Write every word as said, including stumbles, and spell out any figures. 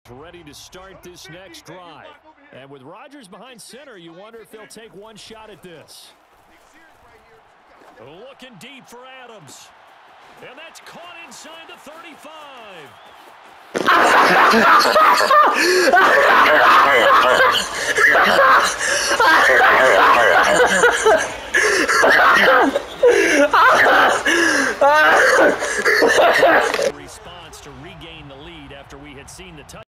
Ready to start this next drive. And with Rodgers behind center, you wonder if they'll take one shot at this. Looking deep for Adams. And that's caught inside the thirty-five. Response to regain the lead after we had seen the touch.